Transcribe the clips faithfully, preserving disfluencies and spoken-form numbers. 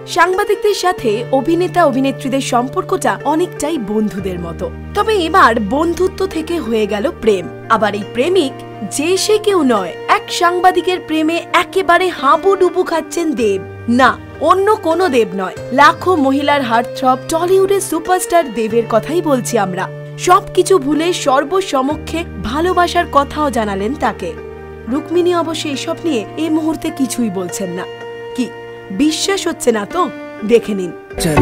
সাংবাদিকদের সাথে অভিনেতা অভিনেত্রীদের সম্পর্কটা অনেকটাই বন্ধুদের মতো, তবে এবার বন্ধুত্ব থেকে হয়ে গেল প্রেম। আবার এই প্রেমিক যে সে কেউ নয়, এক সাংবাদিকের প্রেমে একেবারে হাবুডুবু খাচ্ছেন দেব। না, অন্য কোনো দেব নয়, লাখো মহিলার হার্টথ্রব টলিউডের সুপারস্টার দেবের কথাই বলছি আমরা। সবকিছু ভুলে সর্বসমক্ষে ভালোবাসার কথাও জানালেন তাকে। রুক্মিণী অবশ্য এসব নিয়ে এই মুহূর্তে কিছুই বলছেন না। কি বিশ্বাস হচ্ছে না তো? দেখে নিন।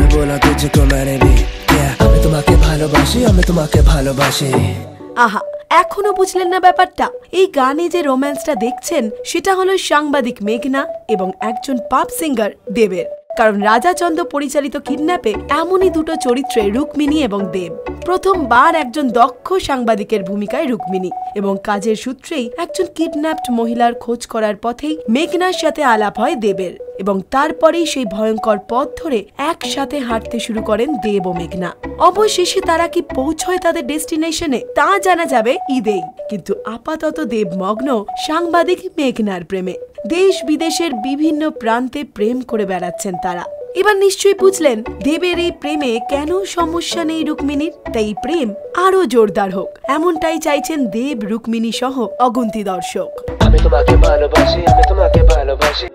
আহা, এখনো বুঝলেন না ব্যাপারটা? এই গানে যে রোম্যান্সটা দেখছেন সেটা হলো সাংবাদিক মেঘনা এবং একজন পাপ সিঙ্গার দেবের। কারণ রাজা চন্দ পরিচালিত কিডন্যাপে এমনই দুটো চরিত্রে রুক্মিণী এবং দেব। প্রথমবার একজন দক্ষ সাংবাদিকের ভূমিকায় রুক্মিণী, এবং কাজের সূত্রেই একজন কিডন্যাপড মহিলার খোঁজ করার পথেই মেঘনার সাথে আলাপ হয় দেবের, এবং তারপরেই সেই ভয়ঙ্কর পথ ধরে একসাথে হাঁটতে শুরু করেন দেব ও মেঘনা। অবশেষে তারা কি পৌঁছয় তাদের ডেস্টিনেশনে তা জানা যাবে ঈদেই। কিন্তু আপাতত দেব মগ্ন সাংবাদিক মেঘনার প্রেমে। দেশ বিদেশের বিভিন্ন প্রান্তে প্রেম করে বেড়াচ্ছেন তারা। এবার নিশ্চয়ই বুঝলেন দেবের এই প্রেমে কেন সমস্যা নেই রুক্মিণীর। তাই প্রেম আরো জোরদার হোক, এমনটাই চাইছেন দেব, রুক্মিণী সহ অগুন্তি দর্শক। আমি তোমাকে ভালোবাসি, আমি তোমাকে ভালোবাসি,